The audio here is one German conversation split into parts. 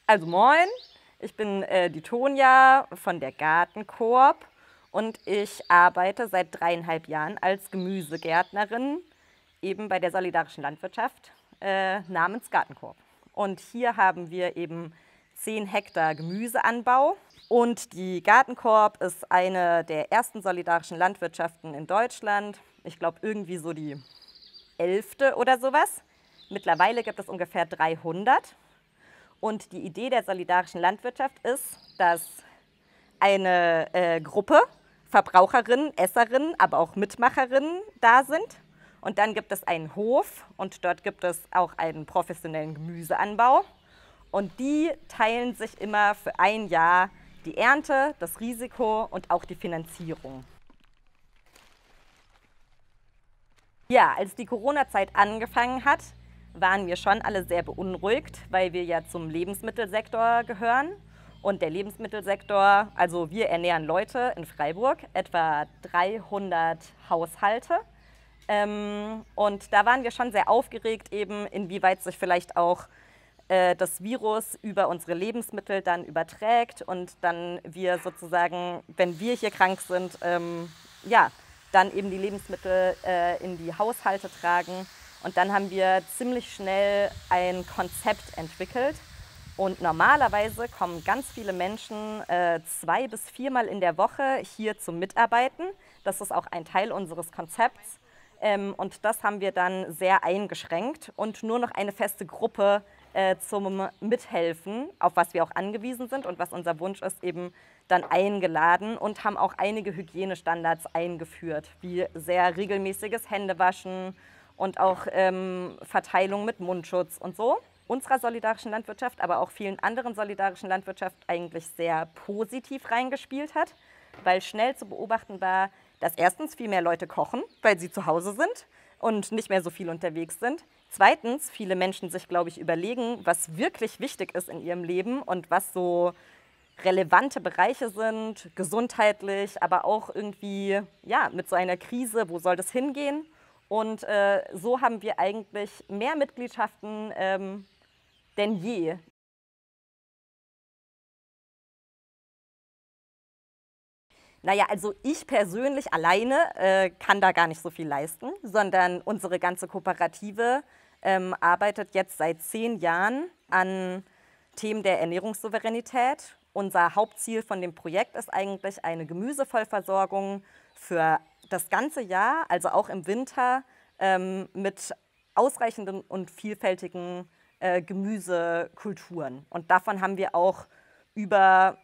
Also moin, ich bin die Tonja von der Gartenkoop und ich arbeite seit 3,5 Jahren als Gemüsegärtnerin eben bei der solidarischen Landwirtschaft namens Gartenkoop. Und hier haben wir eben 10 Hektar Gemüseanbau. Und die Gartenkoop ist eine der ersten solidarischen Landwirtschaften in Deutschland. Ich glaube irgendwie so die 11. oder sowas. Mittlerweile gibt es ungefähr 300. Und die Idee der solidarischen Landwirtschaft ist, dass eine Gruppe Verbraucherinnen, Esserinnen, aber auch Mitmacherinnen da sind. Und dann gibt es einen Hof und dort gibt es auch einen professionellen Gemüseanbau. Und die teilen sich immer für ein Jahr die Ernte, das Risiko und auch die Finanzierung. Ja, als die Corona-Zeit angefangen hat, waren wir schon alle sehr beunruhigt, weil wir ja zum Lebensmittelsektor gehören. Und der Lebensmittelsektor, also wir ernähren Leute in Freiburg, etwa 300 Haushalte. Und da waren wir schon sehr aufgeregt, eben inwieweit sich vielleicht auch das Virus über unsere Lebensmittel dann überträgt und dann wir sozusagen, wenn wir hier krank sind, ja, dann eben die Lebensmittel in die Haushalte tragen. Und dann haben wir ziemlich schnell ein Konzept entwickelt. Und normalerweise kommen ganz viele Menschen 2- bis 4-mal in der Woche hier zum Mitarbeiten. Das ist auch ein Teil unseres Konzepts. Und das haben wir dann sehr eingeschränkt und nur noch eine feste Gruppe zum Mithelfen, auf was wir auch angewiesen sind und was unser Wunsch ist, eben dann eingeladen und haben auch einige Hygienestandards eingeführt, wie sehr regelmäßiges Händewaschen und auch Verteilung mit Mundschutz und so. Unserer solidarischen Landwirtschaft, aber auch vielen anderen solidarischen Landwirtschaften eigentlich sehr positiv reingespielt hat, weil schnell zu beobachten war, dass erstens viel mehr Leute kochen, weil sie zu Hause sind und nicht mehr so viel unterwegs sind. Zweitens, viele Menschen sich, glaube ich, überlegen, was wirklich wichtig ist in ihrem Leben und was so relevante Bereiche sind, gesundheitlich, aber auch irgendwie ja, mit so einer Krise, wo soll das hingehen? Und so haben wir eigentlich mehr Mitgliedschaften denn je. Naja, also ich persönlich alleine kann da gar nicht so viel leisten, sondern unsere ganze Kooperative arbeitet jetzt seit 10 Jahren an Themen der Ernährungssouveränität. Unser Hauptziel von dem Projekt ist eigentlich eine Gemüsevollversorgung für das ganze Jahr, also auch im Winter, mit ausreichenden und vielfältigen Gemüsekulturen. Und davon haben wir auch über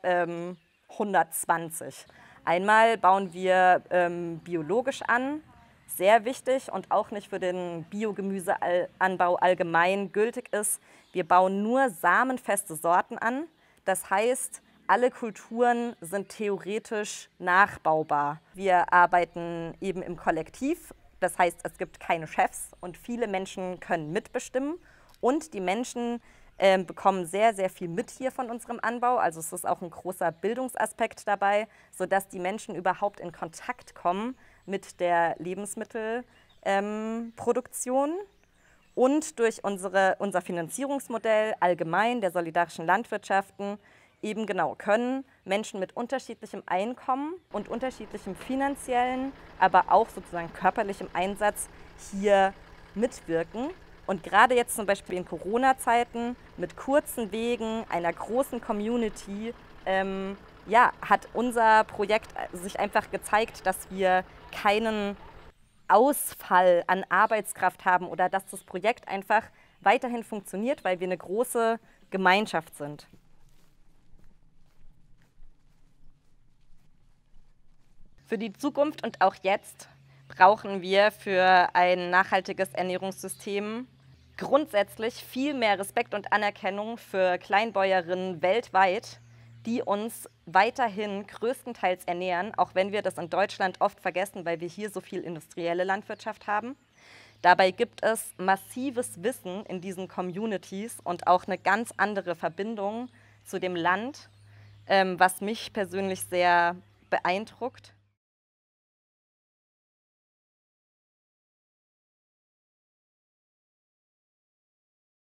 120. Einmal bauen wir biologisch an, sehr wichtig und auch nicht für den Biogemüseanbau allgemein gültig ist. Wir bauen nur samenfeste Sorten an. Das heißt, alle Kulturen sind theoretisch nachbaubar. Wir arbeiten eben im Kollektiv. Das heißt, es gibt keine Chefs und viele Menschen können mitbestimmen. Und die Menschen bekommen sehr, sehr viel mit hier von unserem Anbau. Also es ist auch ein großer Bildungsaspekt dabei, sodass die Menschen überhaupt in Kontakt kommen mit der Lebensmittelproduktion. Und durch unser Finanzierungsmodell allgemein der solidarischen Landwirtschaften eben genau können Menschen mit unterschiedlichem Einkommen und unterschiedlichem finanziellen, aber auch sozusagen körperlichem Einsatz hier mitwirken. Und gerade jetzt zum Beispiel in Corona-Zeiten mit kurzen Wegen, einer großen Community, ja, hat unser Projekt sich einfach gezeigt, dass wir keinen Ausfall an Arbeitskraft haben oder dass das Projekt einfach weiterhin funktioniert, weil wir eine große Gemeinschaft sind. Für die Zukunft und auch jetzt brauchen wir für ein nachhaltiges Ernährungssystem grundsätzlich viel mehr Respekt und Anerkennung für Kleinbäuerinnen weltweit, die uns weiterhin größtenteils ernähren, auch wenn wir das in Deutschland oft vergessen, weil wir hier so viel industrielle Landwirtschaft haben. Dabei gibt es massives Wissen in diesen Communities und auch eine ganz andere Verbindung zu dem Land, was mich persönlich sehr beeindruckt.